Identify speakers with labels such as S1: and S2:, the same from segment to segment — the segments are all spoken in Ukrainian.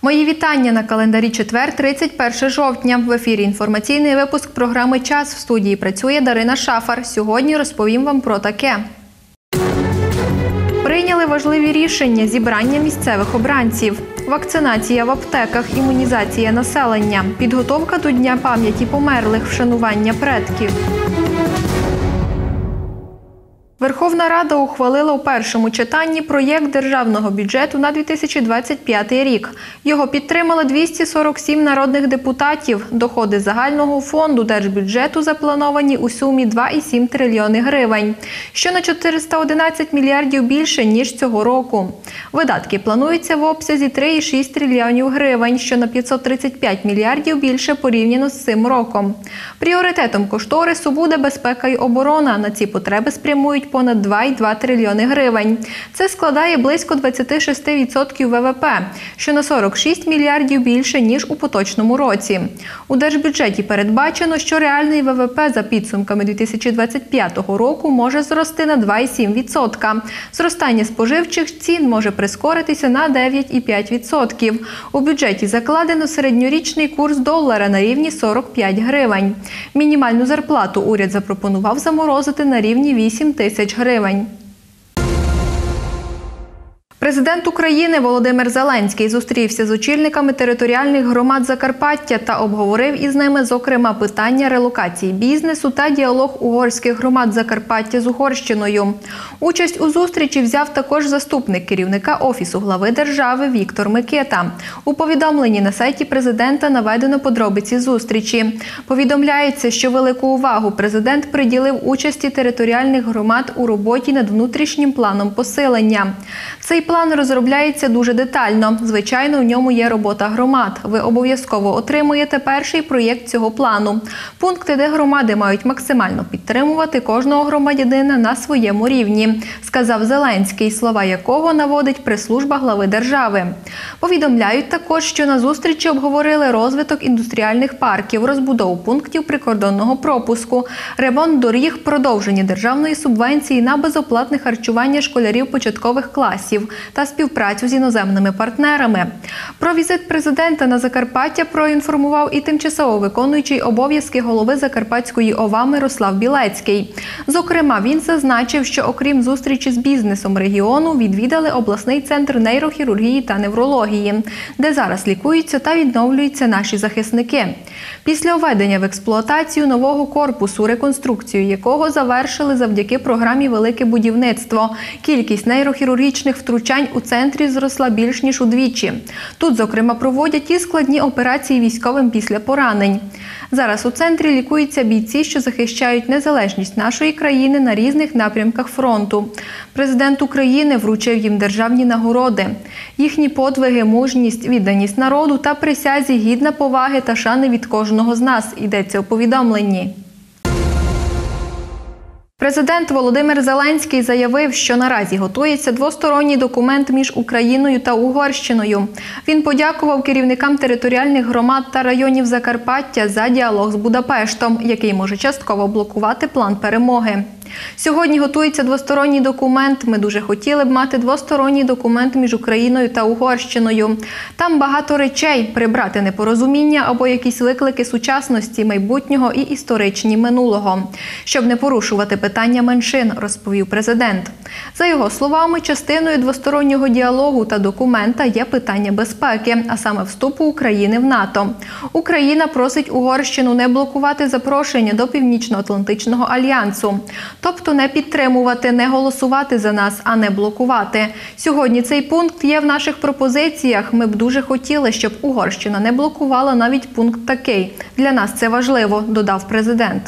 S1: Мої вітання на календарі четвер, 31 жовтня. В ефірі інформаційний випуск програми «Час». В студії працює Дарина Шафар. Сьогодні розповім вам про таке. Прийняли важливі рішення: зібрання місцевих обранців, вакцинація в аптеках, імунізація населення, підготовка до Дня пам'яті померлих, вшанування предків. Верховна Рада ухвалила у першому читанні проєкт Державного бюджету на 2025 рік. Його підтримали 247 народних депутатів. Доходи загального фонду держбюджету заплановані у сумі 2,7 трильйони гривень, що на 411 мільярдів більше, ніж цього року. Видатки плануються в обсязі 3,6 трильйонів гривень, що на 535 мільярдів більше порівняно з цим роком. Пріоритетом кошторису буде безпека й оборона. На ці потреби спрямують понад 2,2 трильйони гривень. Це складає близько 26% ВВП, що на 46 мільярдів більше, ніж у поточному році. У держбюджеті передбачено, що реальний ВВП за підсумками 2025 року може зрости на 2,7%. Зростання споживчих цін може прискоритися на 9,5%. У бюджеті закладено середньорічний курс долара на рівні 45 гривень. Мінімальну зарплату уряд запропонував заморозити на рівні 8 тисяч гривень. Президент України Володимир Зеленський зустрівся з очільниками територіальних громад Закарпаття та обговорив із ними, зокрема, питання релокації бізнесу та діалог угорських громад Закарпаття з Угорщиною. Участь у зустрічі взяв також заступник керівника Офісу глави держави Віктор Микита. У повідомленні на сайті президента наведено подробиці зустрічі. Повідомляється, що велику увагу президент приділив участі територіальних громад у роботі над внутрішнім планом посилення. Цей план розробляється дуже детально. Звичайно, в ньому є робота громад. Ви обов'язково отримуєте перший проєкт цього плану. Пункти, де громади мають максимально підтримувати кожного громадянина на своєму рівні, сказав Зеленський, слова якого наводить прес-служба глави держави. Повідомляють також, що на зустрічі обговорили розвиток індустріальних парків, розбудову пунктів прикордонного пропуску, ремонт доріг, продовження державної субвенції на безоплатне харчування школярів початкових класів та співпрацю з іноземними партнерами. Про візит президента на Закарпаття проінформував і тимчасово виконуючий обов'язки голови Закарпатської ОВА Мирослав Білецький. Зокрема, він зазначив, що окрім зустрічі з бізнесом регіону, відвідали обласний центр нейрохірургії та неврології, де зараз лікуються та відновлюються наші захисники. Після введення в експлуатацію нового корпусу, реконструкцію якого завершили завдяки програмі «Велике будівництво», кількість нейрохірургічних втручань у центрі зросла більш ніж удвічі. Тут, зокрема, проводять і складні операції військовим після поранень. Зараз у центрі лікуються бійці, що захищають незалежність нашої країни на різних напрямках фронту. Президент України вручив їм державні нагороди. Їхні подвиги, мужність, відданість народу та присязі гідна поваги та шани від кожного з нас, йдеться у повідомленні. Президент Володимир Зеленський заявив, що наразі готується двосторонній документ між Україною та Угорщиною. Він подякував керівникам територіальних громад та районів Закарпаття за діалог з Будапештом, який може частково блокувати план перемоги. Сьогодні готується двосторонній документ. Ми дуже хотіли б мати двосторонній документ між Україною та Угорщиною. Там багато речей – прибрати непорозуміння або якісь виклики сучасності, майбутнього і історичні минулого, щоб не порушувати питання меншин, розповів президент. За його словами, частиною двостороннього діалогу та документа є питання безпеки, а саме вступу України в НАТО. Україна просить Угорщину не блокувати запрошення до Північно-Атлантичного альянсу. Тобто не підтримувати, не голосувати за нас, а не блокувати. Сьогодні цей пункт є в наших пропозиціях. Ми б дуже хотіли, щоб Угорщина не блокувала навіть пункт такий. Для нас це важливо, додав президент.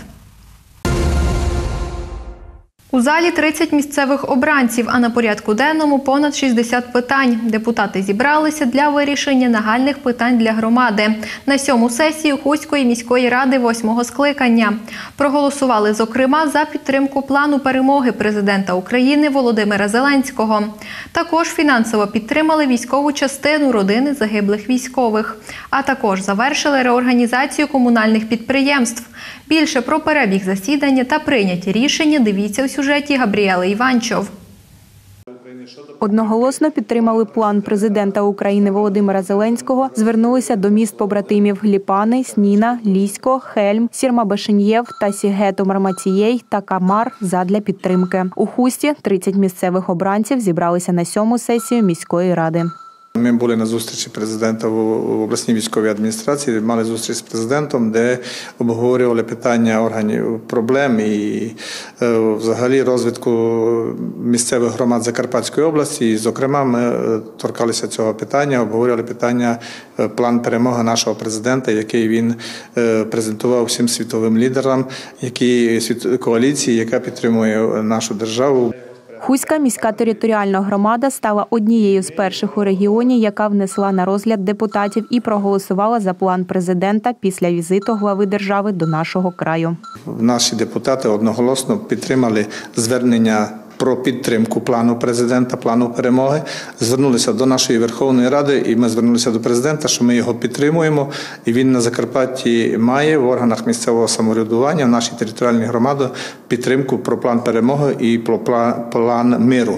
S1: У залі 30 місцевих обранців, а на порядку денному понад 60 питань. Депутати зібралися для вирішення нагальних питань для громади на 7-му сесію Хуської міської ради 8-го скликання. Проголосували, зокрема, за підтримку плану перемоги президента України Володимира Зеленського. Також фінансово підтримали військову частину родини загиблих військових. А також завершили реорганізацію комунальних підприємств. Більше про перебіг засідання та прийняті рішення дивіться у сюжеті Габріели Іванчов.
S2: Одноголосно підтримали план президента України Володимира Зеленського, звернулися до міст-побратимів Ліпани, Сніна, Лісько, Хельм, Сірма-Бешенєв та Сігето-Мармацієй та Камар задля підтримки. У Хусті 30 місцевих обранців зібралися на 7-му сесію міської ради.
S3: Ми були на зустрічі президента в обласній військовій адміністрації, мали зустріч з президентом, де обговорювали питання органів проблем і взагалі розвитку місцевих громад Закарпатської області. І, зокрема, ми торкалися цього питання, обговорювали питання план перемоги нашого президента, який він презентував всім світовим лідерам, коаліції, яка підтримує нашу державу.
S2: Хуська міська територіальна громада стала однією з перших у регіоні, яка внесла на розгляд депутатів і проголосувала за план президента після візиту глави держави до нашого краю.
S3: Наші депутати одноголосно підтримали звернення про підтримку плану президента, плану перемоги. Звернулися до нашої Верховної Ради і ми звернулися до президента, що ми його підтримуємо. І він на Закарпатті має в органах місцевого самоврядування, в нашій територіальній громаді, підтримку про план перемоги і про план миру,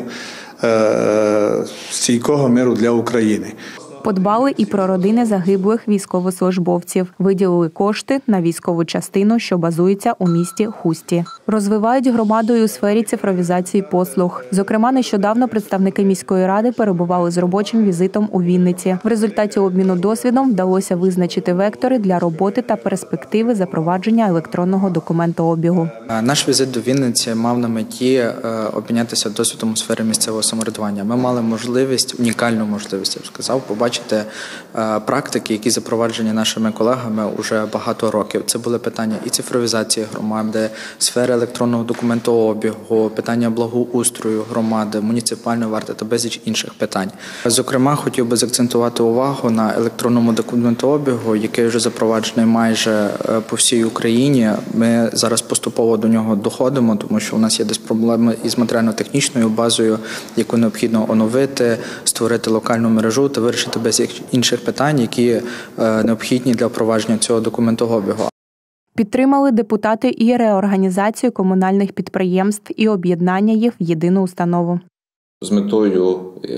S3: стійкого миру для України.
S2: Подбали і про родини загиблих військовослужбовців. Виділили кошти на військову частину, що базується у місті Хусті. Розвивають громаду і у сфері цифровізації послуг. Зокрема, нещодавно представники міської ради перебували з робочим візитом у Вінниці. В результаті обміну досвідом вдалося визначити вектори для роботи та перспективи запровадження електронного документообігу.
S4: Наш візит до Вінниці мав на меті обмінятися досвідом у сфері місцевого самоврядування. Ми мали можливість, унікальну можливість, я б сказав, побачити практики, які запроваджені нашими колегами уже багато років. Це були питання і цифровізації громади, сфери електронного документообігу, питання благоустрою громади, муніципальної варти та безліч інших питань. Зокрема, хотів би заакцентувати увагу на електронному документообігу, який вже запроваджений майже по всій Україні. Ми зараз поступово до нього доходимо, тому що у нас є десь проблеми із матеріально-технічною базою, яку необхідно оновити, створити локальну мережу та вирішити без інших питань, які необхідні для впровадження цього документообігу.
S2: Підтримали депутати і реорганізацію комунальних підприємств і об'єднання їх в єдину установу.
S5: З метою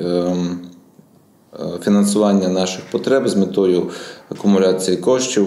S5: фінансування наших потреб, з метою акумуляції коштів,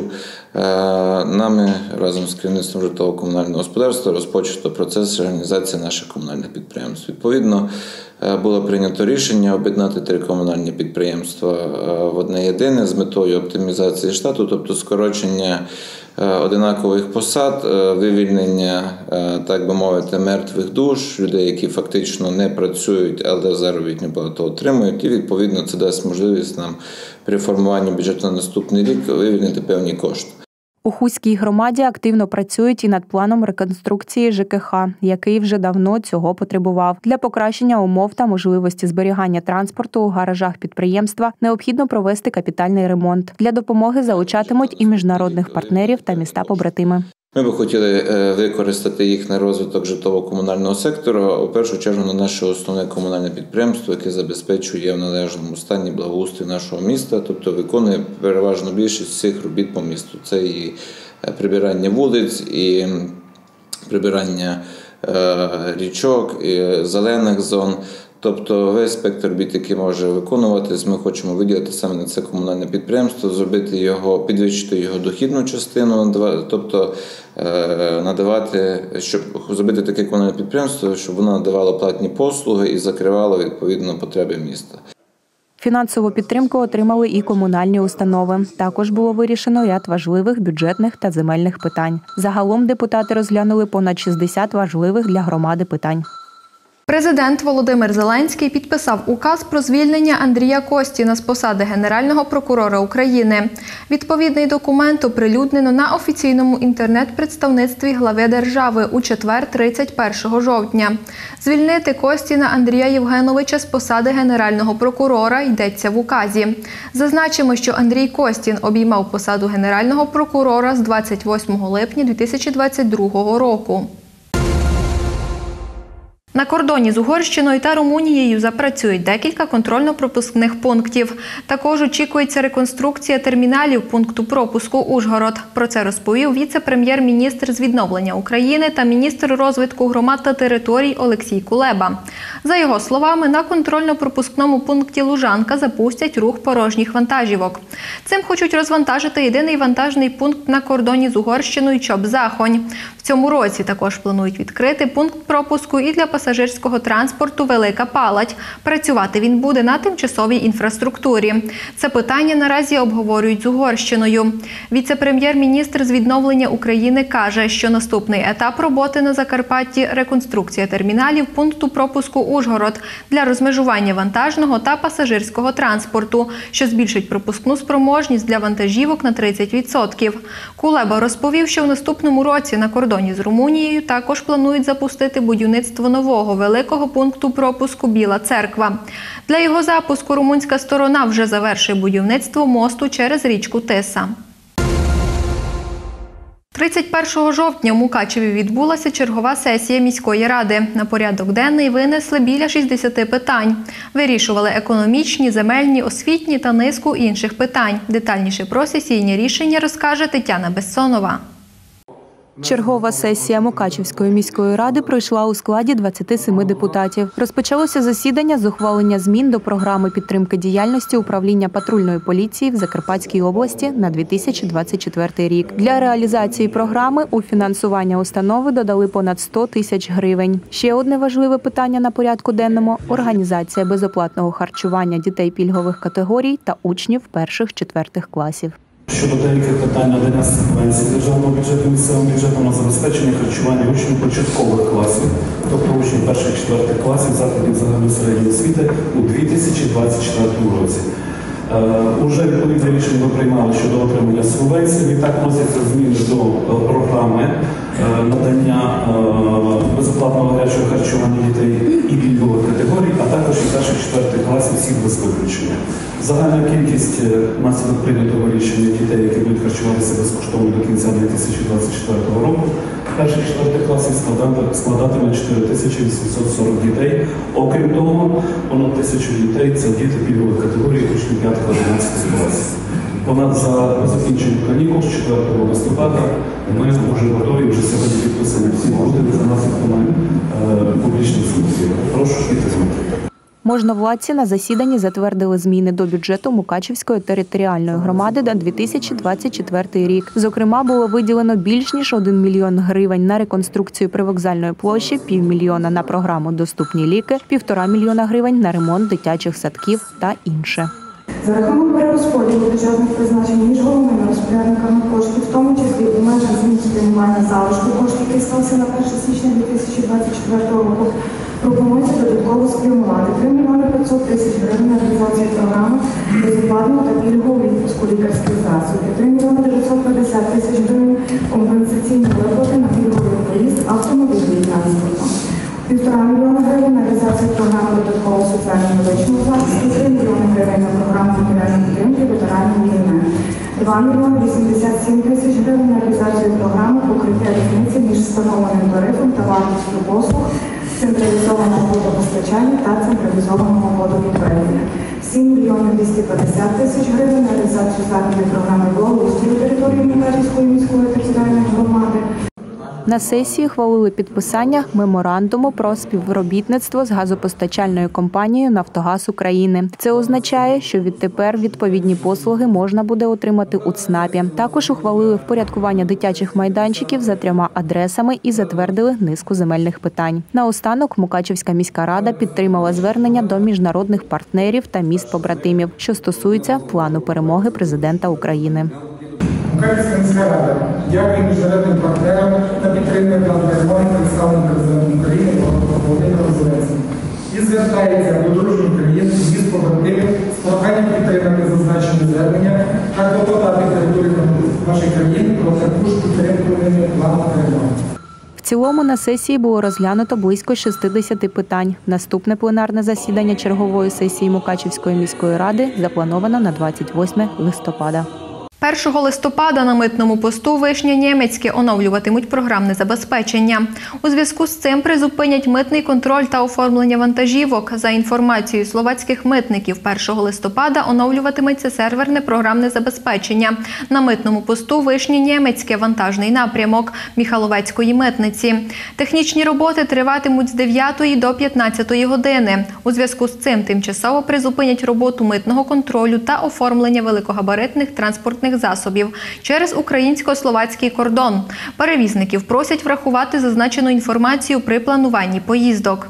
S5: нами разом з керівництвом житлово-комунального господарства розпочато процес реорганізації наших комунальних підприємств. Відповідно, було прийнято рішення об'єднати 3 комунальні підприємства в одне єдине з метою оптимізації штату, тобто скорочення одинакових посад, вивільнення, так би мовити, мертвих душ, людей, які фактично не працюють, але заробітну плату отримують. І, відповідно, це дасть можливість нам при формуванні бюджету на наступний рік вивільнити певні кошти.
S2: У Хуській громаді активно працюють і над планом реконструкції ЖКХ, який вже давно цього потребував. Для покращення умов та можливості зберігання транспорту у гаражах підприємства необхідно провести капітальний ремонт. Для допомоги залучатимуть і міжнародних партнерів та міста-побратими.
S5: Ми би хотіли використати їх на розвиток житлово-комунального сектору, у першу чергу на наше основне комунальне підприємство, яке забезпечує в належному стані благоустрій нашого міста, тобто виконує переважно більшість всіх робіт по місту. Це і прибирання вулиць, і прибирання річок, і зелених зон. Тобто весь спектр робіт, який може виконуватись, ми хочемо виділити саме на це комунальне підприємство, зробити його, підвищити його дохідну частину, тобто надавати, щоб зробити таке комунальне підприємство, щоб воно надавало платні послуги і закривало відповідно потреби міста.
S2: Фінансову підтримку отримали і комунальні установи. Також було вирішено ряд важливих бюджетних та земельних питань. Загалом депутати розглянули понад 60 важливих для громади питань.
S1: Президент Володимир Зеленський підписав указ про звільнення Андрія Костіна з посади Генерального прокурора України. Відповідний документ оприлюднено на офіційному інтернет-представництві глави держави у четвер, 31 жовтня. Звільнити Костіна Андрія Євгеновича з посади Генерального прокурора йдеться в указі. Зазначимо, що Андрій Костін обіймав посаду Генерального прокурора з 28 липня 2022 року. На кордоні з Угорщиною та Румунією запрацюють декілька контрольно-пропускних пунктів. Також очікується реконструкція терміналів пункту пропуску «Ужгород». Про це розповів віце-прем'єр-міністр з відновлення України та міністр розвитку громад та територій Олексій Кулеба. За його словами, на контрольно-пропускному пункті «Лужанка» запустять рух порожніх вантажівок. Цим хочуть розвантажити єдиний вантажний пункт на кордоні з Угорщиною Чоп-Захонь. В цьому році також планують відкрити пункт пропуску і для пасажирського транспорту «Велика Палать». Працювати він буде на тимчасовій інфраструктурі. Це питання наразі обговорюють з Угорщиною. Віце-прем'єр-міністр з відновлення України каже, що наступний етап роботи на Закарпатті – реконструкція терміналів пункту пропуску «Ужгород» для розмежування вантажного та пасажирського транспорту, що збільшить пропускну спроможність для вантажівок на 30%. Кулеба розповів, що в наступному році на кордоні з Румунією також планують запустити будівництво нового великого пункту пропуску «Біла Церква». Для його запуску румунська сторона вже завершує будівництво мосту через річку Тиса. 31 жовтня у Мукачеві відбулася чергова сесія міської ради. На порядок денний винесли біля 60 питань. Вирішували економічні, земельні, освітні та низку інших питань. Детальніше про сесійні рішення розкаже Тетяна Бессонова.
S2: Чергова сесія Мукачевської міської ради пройшла у складі 27 депутатів. Розпочалося засідання з ухвалення змін до програми підтримки діяльності управління патрульної поліції в Закарпатській області на 2024 рік. Для реалізації програми у фінансування установи додали понад 100 тисяч гривень. Ще одне важливе питання на порядку денному – організація безоплатного харчування дітей пільгових категорій та учнів перших-четвертих класів.
S6: Щодо деяких питань надання субвенцій державного бюджету місцевим бюджетом на забезпечення харчування учнів початкових класів, тобто учнів перших-четвертих класів закладів загальної середньої освіти у 2024 році. Уже відповідне рішення ми приймали щодо отримання субвенцій. Відтак вносяться зміни до програми надання безоплатного гарячого харчування дітей і пільгових категорій, а також і перших-четвертих класів всіх без виключення. Загальна кількість внаслідок прийнятого рішення дітей, які будуть харчуватися безкоштовно до кінця 2024 року, перших-четвертих класів складатиме 4840 дітей. Окрім того, понад 1000 дітей – це діти пільгових категорій учнів 5-11 класів. За закінченням канікул з 4 листопада ми вже готові, вже сьогодні підписані всі угоди за наслідками публічних слухів. Прошу підтримати.
S2: Можновладці на засіданні затвердили зміни до бюджету Мукачевської територіальної громади на 2024 рік. Зокрема, було виділено більш ніж 1 мільйон гривень на реконструкцію привокзальної площі, 500 000 на програму «Доступні ліки», 1,5 мільйона гривень на ремонт дитячих садків та інше.
S7: За рахунок перерозподілу бюджетних призначень між головними розпорядниками коштів, в тому числі у межах змін спрямування залишку коштів, який стався на 1 січня 2024 року, пропонується додатково спрямувати 3 мільйони 500 тисяч гривень на реалізацію програми безоплатного та пільгового відпуску лікарських засобів, 3 мільйони 950 тисяч гривень компенсаційні виплати на пільговий проїзд автомобільним транспортом. 1,5 мільйона гривень на реалізацію програми додаткового соціально-медичного захисту, 3 мільйони гривень на програму матеріальної підтримки ветеранів війни, 2 мільйони 87 тисяч гривень на реалізацію програми покриття різниці між встановленим тарифом та вартістю послуг централізованого водопостачання та централізованого водовідведення, 7 мільйонів 250 тисяч гривень на реалізацію заходів програми благоустрою території Мукачевської міської територіальної громади.
S2: На сесії хвалили підписання меморандуму про співробітництво з газопостачальною компанією «Нафтогаз України». Це означає, що відтепер відповідні послуги можна буде отримати у ЦНАПі. Також ухвалили впорядкування дитячих майданчиків за 3 адресами і затвердили низку земельних питань. Наостанок Мукачевська міська рада підтримала звернення до міжнародних партнерів та міст-побратимів, що стосується плану перемоги президента України.
S8: Мукачевська міська рада дякує міжнародним партнерам та підтримує план перемоги, представлений президентом України Володимиром Зеленським. І звертається до дружніх країн і міст побратимів з проханням підтримати зазначені звернення та клопотати територію нашої країни про таку ж підтримку плану перемоги.
S2: В цілому на сесії було розглянуто близько 60 питань. Наступне пленарне засідання чергової сесії Мукачевської міської ради заплановано на 28 листопада.
S1: 1 листопада на митному посту Вишня-Нємецьке оновлюватимуть програмне забезпечення. У зв'язку з цим призупинять митний контроль та оформлення вантажівок. За інформацією словацьких митників, 1 листопада оновлюватиметься серверне програмне забезпечення на митному посту Вишня-Нємецьке, вантажний напрямок Міхаловецької митниці. Технічні роботи триватимуть з 9 до 15 години. У зв'язку з цим тимчасово призупинять роботу митного контролю та оформлення великогабаритних транспортних засобів через українсько-словацький кордон. Перевізників просять врахувати зазначену інформацію при плануванні поїздок.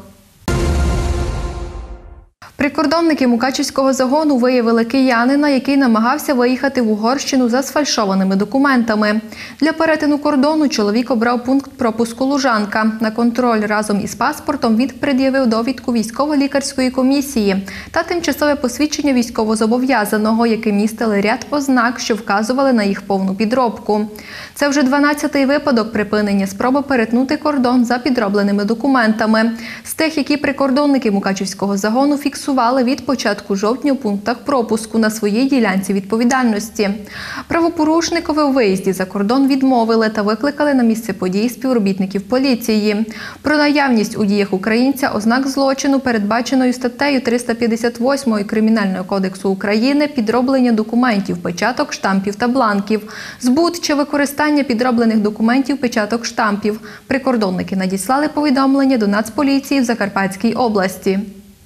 S1: Прикордонники Мукачівського загону виявили киянина, який намагався виїхати в Угорщину за сфальшованими документами. Для перетину кордону чоловік обрав пункт пропуску Лужанка. На контроль разом із паспортом він пред'явив довідку військово-лікарської комісії та тимчасове посвідчення військовозобов'язаного, яке містили ряд ознак, що вказували на їх повну підробку. Це вже 12-й випадок припинення спроби перетнути кордон за підробленими документами. З тих, які прикордонники Мукачівського загону фіксували від початку жовтня у пунктах пропуску на своїй ділянці відповідальності. Правопорушникові у виїзді за кордон відмовили та викликали на місце подій співробітників поліції. Про наявність у діях українця ознак злочину, передбаченою статтею 358 Кримінального кодексу України «Підроблення документів, печаток, штампів та бланків», збут чи використання підроблених документів, печаток, штампів. Прикордонники надіслали повідомлення до Нацполіції в Закарпатській області.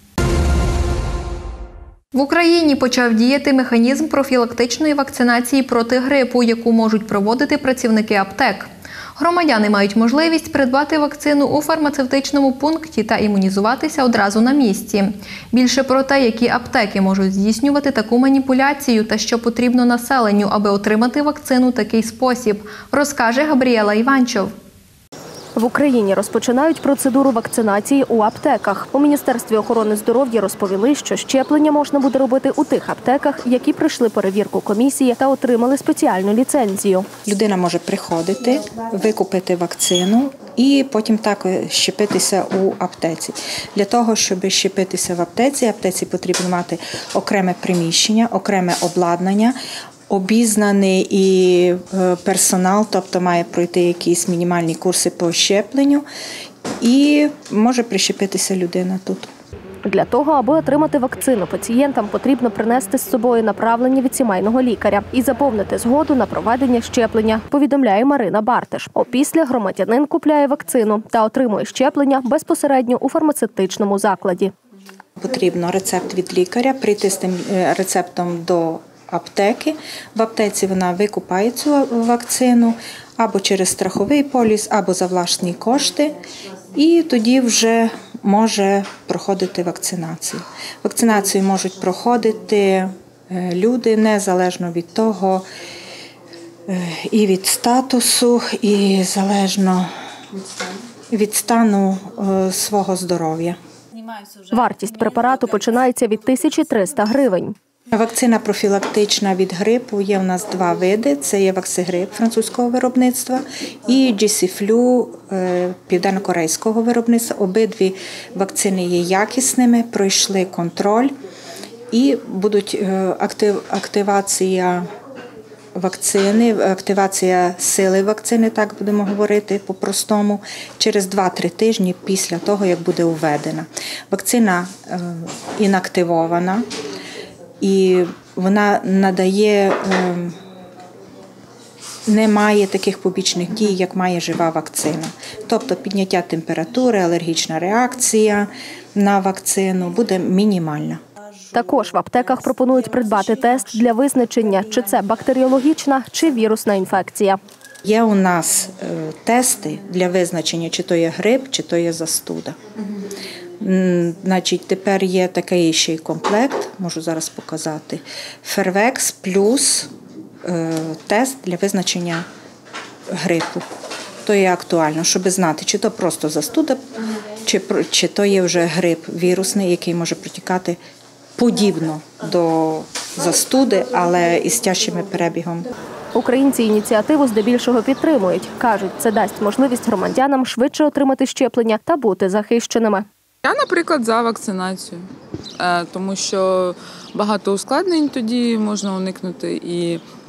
S1: В Україні почав діяти механізм профілактичної вакцинації проти грипу, яку можуть проводити працівники аптек. Громадяни мають можливість придбати вакцину у фармацевтичному пункті та імунізуватися одразу на місці. Більше про те, які аптеки можуть здійснювати таку маніпуляцію та що потрібно населенню, аби отримати вакцину у такий спосіб, розкаже Габріела Іванчов.
S9: В Україні розпочинають процедуру вакцинації у аптеках. У Міністерстві охорони здоров'я розповіли, що щеплення можна буде робити у тих аптеках, які пройшли перевірку комісії та отримали спеціальну ліцензію.
S10: Людина може приходити, викупити вакцину і потім так щепитися у аптеці. Для того, щоб щепитися в аптеці потрібно мати окреме приміщення, окреме обладнання, обізнаний і персонал, тобто має пройти якісь мінімальні курси по щепленню і може прищепитися людина тут.
S9: Для того, аби отримати вакцину, пацієнтам потрібно принести з собою направлення від сімейного лікаря і заповнити згоду на проведення щеплення, повідомляє Марина Бартиш. Опісля громадянин купляє вакцину та отримує щеплення безпосередньо у фармацевтичному закладі.
S10: Потрібно рецепт від лікаря, прийти з тим рецептом до аптеки. В аптеці вона викупає цю вакцину або через страховий поліс, або за власні кошти. І тоді вже може проходити вакцинацію. Вакцинацію можуть проходити люди незалежно від того, і від статусу, і залежно від стану свого здоров'я.
S9: Вартість препарату починається від 1300 гривень.
S10: Вакцина профілактична від грипу є у нас два види. Це є ваксигрип французького виробництва і GC-Flu південно-корейського виробництва. Обидві вакцини є якісними, пройшли контроль і будуть активація вакцини, активація сили вакцини, так будемо говорити по-простому, через 2-3 тижні після того, як буде введена. Вакцина інактивована. І вона надає, не має таких побічних дій, як має жива вакцина. Тобто підняття температури, алергічна реакція на вакцину буде мінімальна.
S9: Також в аптеках пропонують придбати тест для визначення, чи це бактеріологічна, чи вірусна інфекція.
S10: Є у нас тести для визначення, чи то є грип, чи то є застуда. Значить, тепер є такий ще й комплект, можу зараз показати. Фервекс плюс тест для визначення грипу. То є актуально, щоб знати, чи то просто застуда, чи то є вже грип вірусний, який може протікати подібно до застуди, але із тяжчим перебігом.
S9: Українці ініціативу здебільшого підтримують. Кажуть, це дасть можливість громадянам швидше отримати щеплення та бути захищеними.
S11: Я, наприклад, за вакцинацію, тому що багато ускладнень тоді можна уникнути і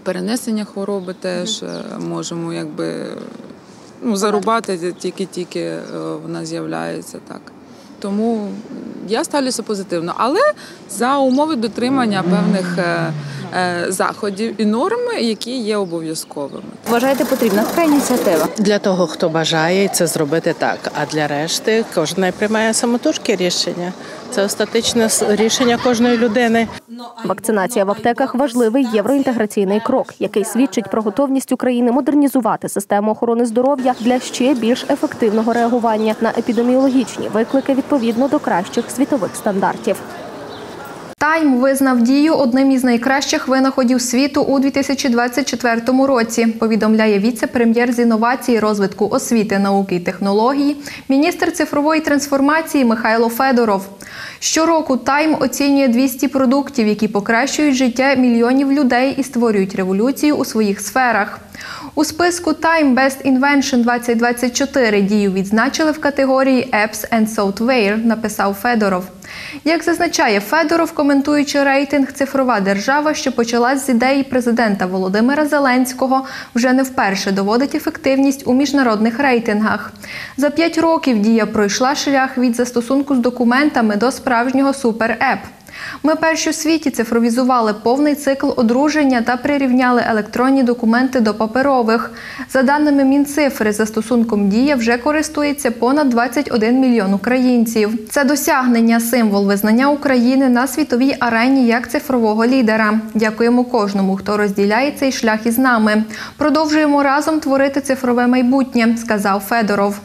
S11: перенесення хвороби теж можемо зарубати тільки вона з'являється так. Тому я ставлюся позитивно, але за умови дотримання певних заходів і норм, які є обов'язковими.
S2: Вважаєте, потрібна така ініціатива?
S12: Для того, хто бажає це зробити так, а для решти кожен приймає самотужки рішення. Це остаточне рішення кожної людини.
S9: Вакцинація в аптеках – важливий євроінтеграційний крок, який свідчить про готовність України модернізувати систему охорони здоров'я для ще більш ефективного реагування на епідеміологічні виклики відповідно до кращих світових стандартів.
S1: Тайм визнав Дію одним із найкращих винаходів світу у 2024 році, повідомляє віце-прем'єр з інновацій, розвитку освіти, науки і технології, міністр цифрової трансформації Михайло Федоров. Щороку Тайм оцінює 200 продуктів, які покращують життя мільйонів людей і створюють революцію у своїх сферах. У списку Time Best Invention 2024 Дію відзначили в категорії Apps and Software, написав Федоров. Як зазначає Федоров, коментуючи рейтинг «Цифрова держава», що почалась з ідеї президента Володимира Зеленського, вже не вперше доводить ефективність у міжнародних рейтингах. За 5 років Дія пройшла шлях від застосунку з документами до справжнього супер-еп. Ми перші у світі цифровізували повний цикл одруження та прирівняли електронні документи до паперових. За даними Мінцифри, застосунком «Дія» вже користується понад 21 мільйон українців. Це досягнення – символ визнання України на світовій арені як цифрового лідера. Дякуємо кожному, хто розділяє цей шлях із нами. Продовжуємо разом творити цифрове майбутнє, сказав Федоров.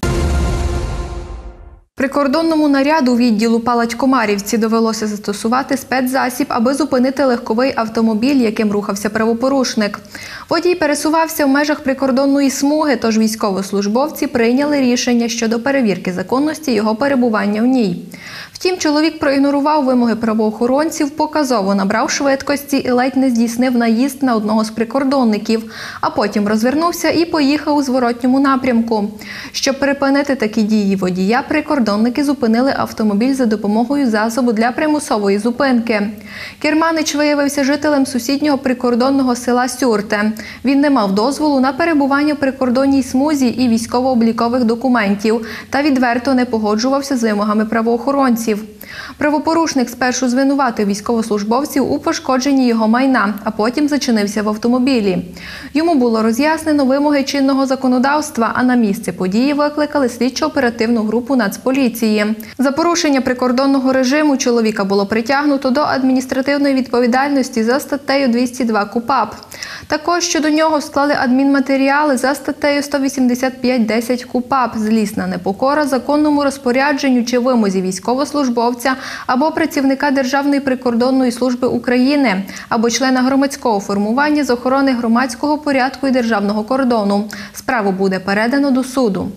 S1: Прикордонному наряду відділу Палать-Комарівці довелося застосувати спецзасіб, аби зупинити легковий автомобіль, яким рухався правопорушник. Водій пересувався в межах прикордонної смуги, тож військовослужбовці прийняли рішення щодо перевірки законності його перебування в ній. Втім, чоловік проігнорував вимоги правоохоронців, показово набрав швидкості і ледь не здійснив наїзд на одного з прикордонників, а потім розвернувся і поїхав у зворотньому напрямку. Щоб припинити такі дії водія, прикордонники зупинили автомобіль за допомогою засобу для примусової зупинки. Керманич виявився жителем сусіднього прикордонного села Сюрте. Він не мав дозволу на перебування в прикордонній смузі і військово-облікових документів та відверто не погоджувався з вимогами правоохоронців. Правопорушник спершу звинуватив військовослужбовців у пошкодженні його майна, а потім зачинився в автомобілі. Йому було роз'яснено вимоги чинного законодавства, а на місце події викликали слідчо-оперативну групу Нацполіції. За порушення прикордонного режиму чоловіка було притягнуто до адміністративної відповідальності за статтею 202 КУпАП. Також щодо нього склали адмінматеріали за статтею 185-10 КУпАП «Злісна непокора законному розпорядженню чи вимозі військовослужбовця або працівника Державної прикордонної служби України, або члена громадського формування з охорони громадського порядку і державного кордону». Справу буде передано до суду.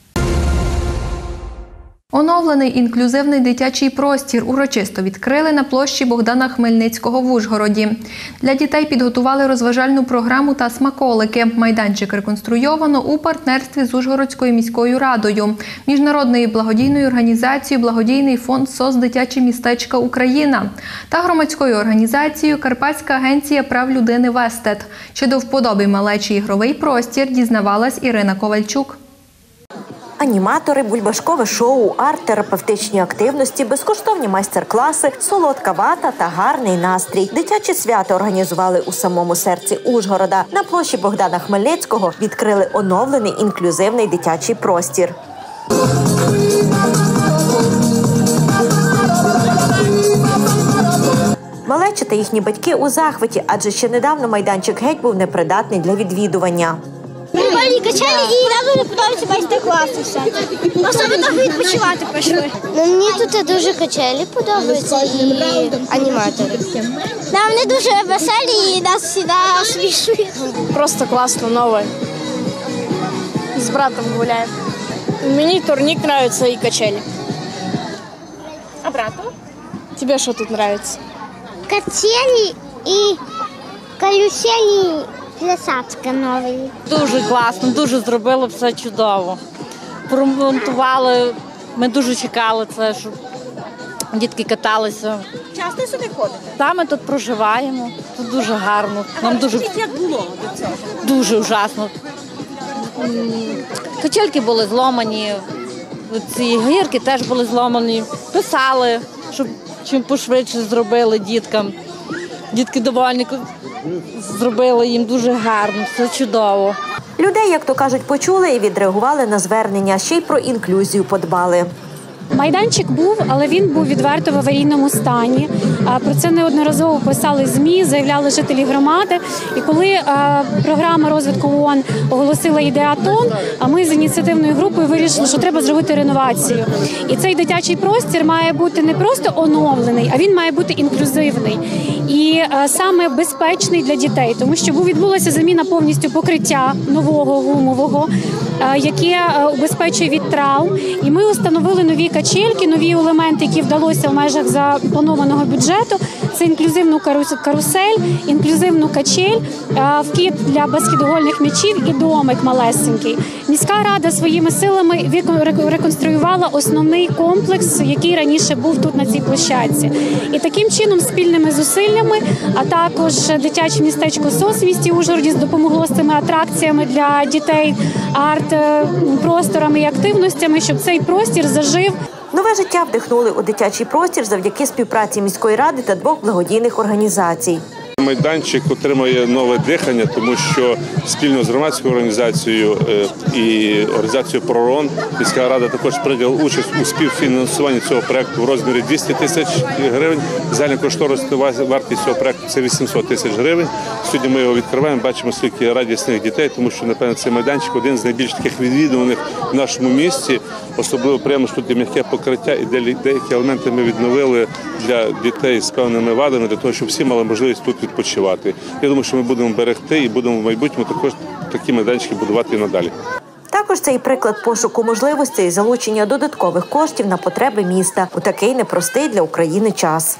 S1: Оновлений інклюзивний дитячий простір урочисто відкрили на площі Богдана Хмельницького в Ужгороді. Для дітей підготували розважальну програму та смаколики. Майданчик реконструйовано у партнерстві з Ужгородською міською радою, міжнародною благодійною організацією «Благодійний фонд СОС Дитячі містечка Україна» та громадською організацією «Карпатська агенція прав людини Вестет». Чи до вподоби малечий ігровий простір, дізнавалась Ірина Ковальчук.
S13: Аніматори, бульбашкове шоу, арт-терапевтичні активності, безкоштовні майстер-класи, солодка вата та гарний настрій. Дитяче свято організували у самому серці Ужгорода. На площі Богдана Хмельницького відкрили оновлений інклюзивний дитячий простір. Малечі та їхні батьки у захваті, адже ще недавно майданчик геть був непридатний для відвідування.
S14: Прикольні качелі і нам дуже подобаються майстер-класи всякі. Особливо відпочивати прийшли. Мені тут дуже качелі подобаються і аніматори. Вони дуже веселі і нас завжди смішують.
S15: Просто класно, нове. З братом гуляємо. Мені турнік подобається і качелі. А брату? Тебе що тут подобається?
S14: Качелі і каруселі. Плясачка новий.
S16: Дуже класно, дуже зробили все чудово. Промонтували, ми дуже чекали це, щоб дітки каталися.
S15: часто сюди ходите?
S16: Та ми тут проживаємо, тут дуже гарно. Нам дуже
S15: Як було до цього?
S16: дуже ужасно. Качельки були зломані, ці гірки теж були зломані. Писали, щоб чим пошвидше зробили діткам. Дітки довольні, зробили їм дуже гарно, все чудово.
S13: Людей, як то кажуть, почули і відреагували на звернення, ще й про інклюзію подбали.
S17: Майданчик був, але він був відверто в аварійному стані. Про це неодноразово писали ЗМІ, заявляли жителі громади. І коли програма розвитку ООН оголосила ідеатон, а ми з ініціативною групою вирішили, що треба зробити реновацію. І цей дитячий простір має бути не просто оновлений, а він має бути інклюзивний. І саме безпечний для дітей, тому що відбулася заміна повністю покриття нового гумового, яке убезпечує від травм. І ми установили нові качельки, нові елементи, які вдалося в межах запланованого бюджету. Це інклюзивну карусель, інклюзивну качель, вкид для баскетбольних м'ячів і домик малесенький. Міська рада своїми силами реконструювала основний комплекс, який раніше був тут на цій площадці. І таким чином спільними зусиллями, а також дитяче містечко СОС в місті Ужгороді допомогло з цими атракціями для дітей, арт-просторами і активностями, щоб цей простір зажив.
S13: Нове життя вдихнули у дитячий простір завдяки співпраці міської ради та двох благодійних організацій.
S18: Майданчик отримує нове дихання, тому що спільно з громадською організацією і організацією «Пророн» міська рада також прийняла участь у співфінансуванні цього проєкту в розмірі 200 тисяч гривень. Загальнокошторисна вартість цього проєкту – це 800 тисяч гривень. Сьогодні ми його відкриваємо, бачимо, скільки радісних дітей, тому що, напевно, цей майданчик один з найбільш таких відвідуваних в нашому місті. Особливо приємно, що тут є м'яке покриття і деякі елементи ми відновили для дітей з певними вадами, для того, щоб всі мали можливість тут відпочивати. Я думаю, що ми будемо берегти і будемо в майбутньому також такі майданчики будувати і надалі.
S13: Також це і приклад пошуку можливостей і залучення додаткових коштів на потреби міста у такий непростий для України час.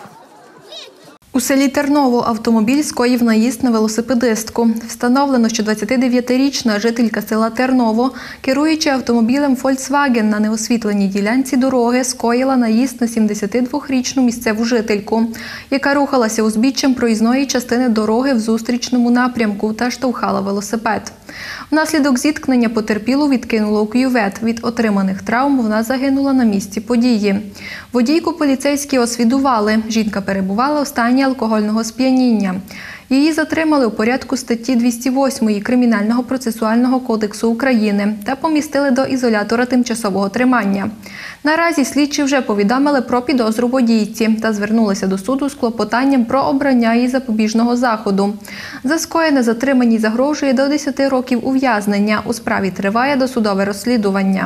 S1: У селі Терново автомобіль скоїв наїзд на велосипедистку. Встановлено, що 29-річна жителька села Терново, керуючи автомобілем «Фольксваген» на неосвітленій ділянці дороги, скоїла наїзд на 72-річну місцеву жительку, яка рухалася узбіччям проїзної частини дороги в зустрічному напрямку та штовхала велосипед. Внаслідок зіткнення потерпілу відкинуло у кювет. Від отриманих травм вона загинула на місці події. Водійку поліцейські освідували. Жінка перебувала у стані алкогольного сп'яніння. Її затримали у порядку статті 208 Кримінального процесуального кодексу України та помістили до ізолятора тимчасового тримання. Наразі слідчі вже повідомили про підозру водійці та звернулися до суду з клопотанням про обрання їй запобіжного заходу. За скоєне затриманій загрожує до 10 років ув'язнення. У справі триває досудове розслідування.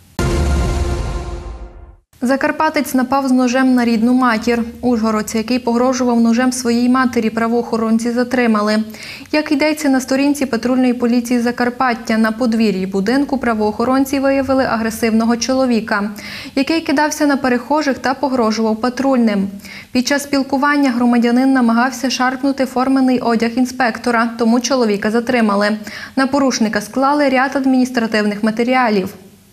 S1: Закарпатець напав з ножем на рідну матір. Ужгородця, який погрожував ножем своїй матері, правоохоронці затримали. Як йдеться на сторінці патрульної поліції Закарпаття, на подвір'ї будинку правоохоронці виявили агресивного чоловіка, який кидався на перехожих та погрожував патрульним. Під час спілкування громадянин намагався шарпнути формений одяг інспектора, тому чоловіка затримали. На порушника склали ряд адміністративних матеріалів.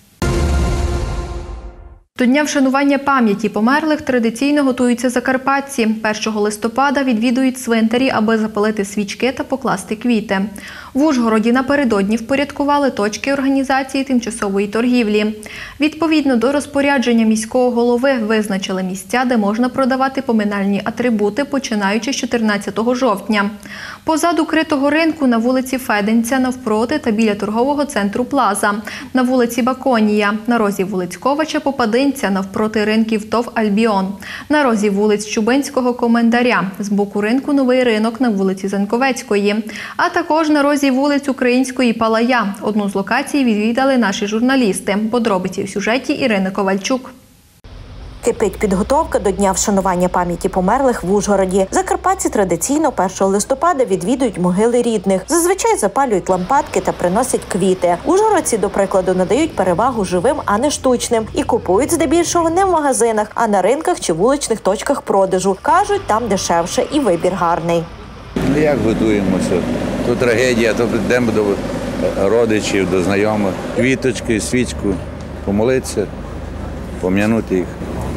S1: До Дня вшанування пам'яті померлих традиційно готуються закарпатці. 1 листопада відвідують цвинтарі, аби запалити свічки та покласти квіти. В Ужгороді напередодні впорядкували точки організації тимчасової торгівлі. Відповідно до розпорядження міського голови визначили місця, де можна продавати поминальні атрибути, починаючи з 14 жовтня. Позаду критого ринку на вулиці Феденця навпроти та біля торгового центру Плаза, на вулиці Баконія, на розі вулиць Ковача, Попадинця, навпроти ринків ТОВ «Альбіон», на розі вулиць Чубинського Комендаря, з боку ринку Новий ринок на вулиці Заньковецької, а також на розі вулиць Української Палая. Одну з локацій відвідали наші журналісти. Подробиці в сюжеті Ірини Ковальчук.
S13: Кипить підготовка до Дня вшанування пам'яті померлих в Ужгороді. Закарпатці традиційно 1 листопада відвідують могили рідних. Зазвичай запалюють лампадки та приносять квіти. Ужгородці, до прикладу, надають перевагу живим, а не штучним. І купують здебільшого не в магазинах, а на ринках чи вуличних точках продажу. Кажуть, там дешевше і вибір гарний.
S19: Як готуємося? То трагедія, то йдемо до родичів, до знайомих. Квіточки, свічку, помолитися, пом'янути їх.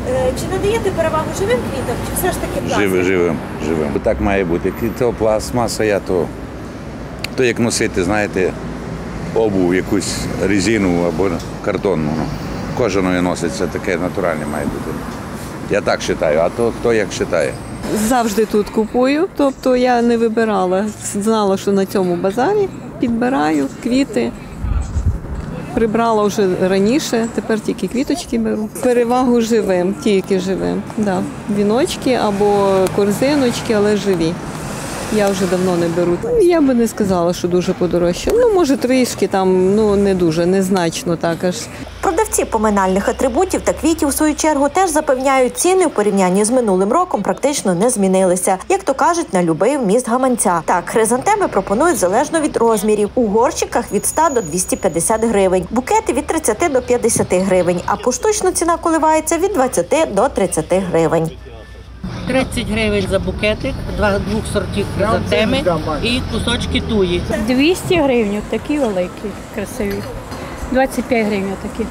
S13: Чи надаєте перевагу живим квітам, чи все ж таки пластик?
S19: Живим. Бо так має бути. То пластмаса, то як носити, знаєте, обув, якусь резину або картонну. Кожаною носиться, таке натуральне має бути. Я так вважаю, а то хто як вважає.
S20: Завжди тут купую, тобто я не вибирала. Знала, що на цьому базарі підбираю квіти. Прибрала вже раніше, тепер тільки квіточки беру. Перевагу живим, тільки живим. Да. Віночки або корзиночки, але живі. Я вже давно не беру. Я би не сказала, що дуже подорожчало. Може трішки, не дуже, незначно так аж.
S13: Продавці поминальних атрибутів та квітів, в свою чергу, теж запевняють, ціни в порівнянні з минулим роком практично не змінилися. Як то кажуть, на любий вміст гаманця. Так, хризантеми пропонують залежно від розмірів. У горщиках від 100 до 250 гривень, букети від 30 до 50 гривень, а поштучно ціна коливається від 20 до 30 гривень.
S21: 30 гривень за букетик, двох сортів хризантеми і кусочки туї.
S17: 200 гривень, такі великі, красиві. 25 гривень такі.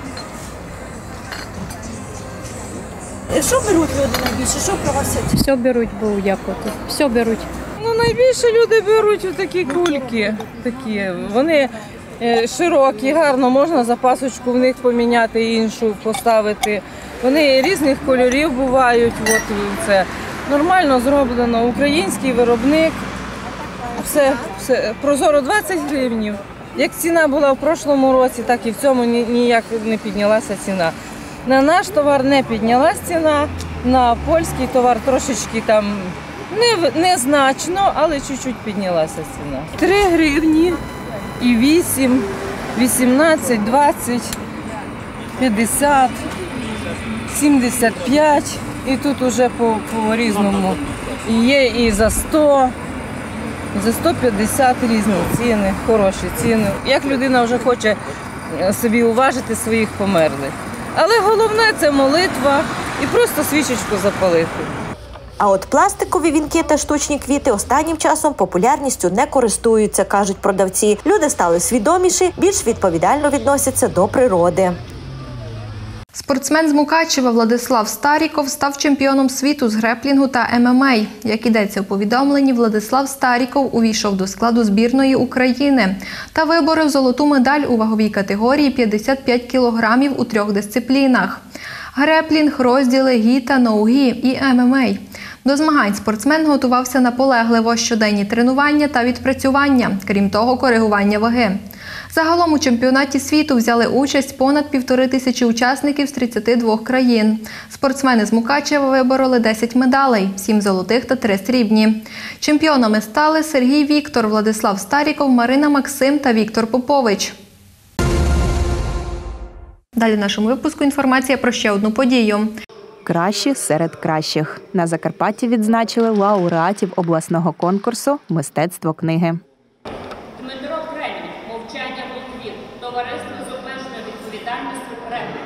S13: Що беруть люди найбільше? Що просять?
S17: Все беруть, бо дякувати. Все беруть.
S22: Найбільше люди беруть такі кульки. Вони широкі, гарно, можна запасочку в них поміняти, іншу поставити. Вони різних кольорів бувають. Це нормально зроблено. Український виробник. Все прозоро 20 гривень. Як ціна була в прошлому році, так і в цьому ніяк не піднялася ціна. На наш товар не піднялася ціна, на польський товар трошечки незначно, але чуть-чуть піднялася ціна. 3 гривні і 8, 18, 20, 50, 75. І тут уже по-різному. Є і за 100. За 150 різні ціни, хороші ціни. Як людина вже хоче собі уважити своїх померлих. Але головне – це молитва і просто свічечку запалити.
S13: А от пластикові вінки та штучні квіти останнім часом популярністю не користуються, кажуть продавці. Люди стали свідоміші, більш відповідально відносяться до природи.
S1: Спортсмен з Мукачева Владислав Старіков став чемпіоном світу з греплінгу та ММА. Як йдеться у повідомленні, Владислав Старіков увійшов до складу збірної України та виборов золоту медаль у ваговій категорії 55 кілограмів у 3 дисциплінах – греплінг, розділи гі та ноу-гі і ММА. До змагань спортсмен готувався наполегливо, щоденні тренування та відпрацювання, крім того, коригування ваги. Загалом у чемпіонаті світу взяли участь понад 1500 учасників з 32 країн. Спортсмени з Мукачева вибороли 10 медалей – 7 золотих та 3 срібні. Чемпіонами стали Сергій Віктор, Владислав Старіков, Марина Максим та Віктор Попович. Далі в нашому випуску інформація про ще одну подію.
S2: Кращі серед кращих. На Закарпатті відзначили лауреатів обласного конкурсу «Мистецтво книги».
S23: Дмитро Кремінь, «Мовчання волків», товариство з обмеженою відповідальністю «Кремінь».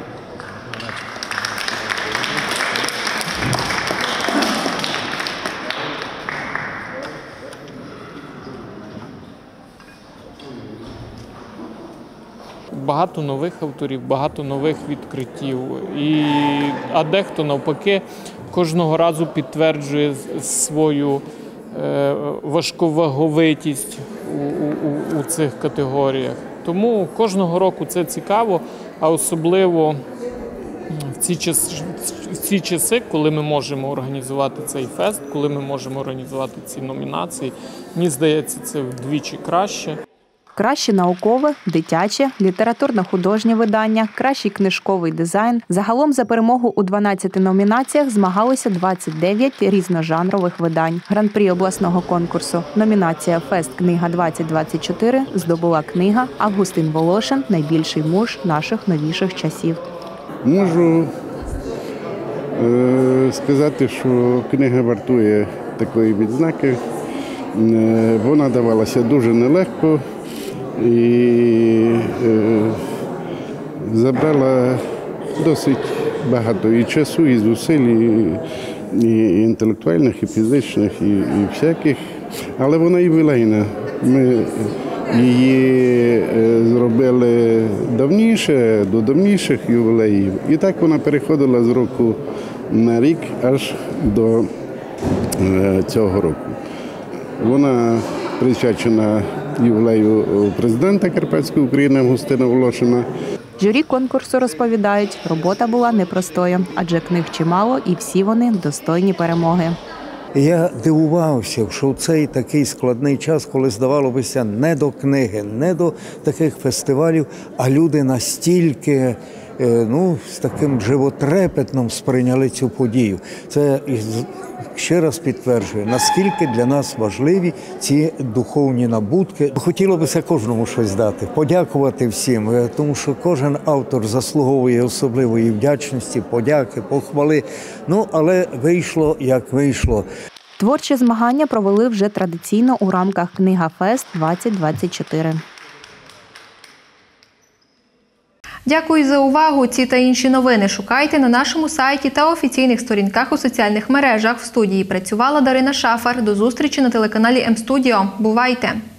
S24: Багато нових авторів, багато нових відкриттів. А дехто, навпаки, кожного разу підтверджує свою важковаговитість у цих категоріях. Тому кожного року це цікаво, а особливо в ці часи, коли ми можемо організувати цей фест, коли ми можемо організувати ці номінації, мені здається, це вдвічі краще.
S2: Краще наукове, дитяче, літературно-художнє видання, кращий книжковий дизайн. Загалом за перемогу у 12 номінаціях змагалися 29 різножанрових видань. Гран-прі обласного конкурсу. Номінація «Фест Книга-2024» здобула книга «Августин Волошин. Найбільший муж наших новіших часів».
S25: Можу сказати, що книга вартує такої відзнаки. Вона давалася дуже нелегко і забрала досить багато і часу, і зусиль, і інтелектуальних, і фізичних, і всяких. Але вона і вилайна. Ми її зробили давніше, до давніших ювілеїв. І так вона переходила з року на рік аж до цього року. Вона присвячена ювілею президента Карпатської України Августина Волошина.
S2: Журі конкурсу розповідають, робота була непростою, адже книг чимало і всі вони достойні перемоги.
S3: Я дивувався, що в цей такий складний час, коли здавалося не до книги, не до таких фестивалів, а люди настільки з таким животрепетом сприйняли цю подію. Це ще раз підтверджує, наскільки для нас важливі ці духовні набутки. Хотілося б кожному щось дати, подякувати всім, тому що кожен автор заслуговує особливої вдячності, подяки, похвали. Але вийшло, як вийшло.
S2: Творчі змагання провели вже традиційно у рамках «Книга-фест-2024».
S1: Дякую за увагу. Ці та інші новини шукайте на нашому сайті та офіційних сторінках у соціальних мережах. В студії працювала Дарина Шафар. До зустрічі на телеканалі М-студіо. Бувайте!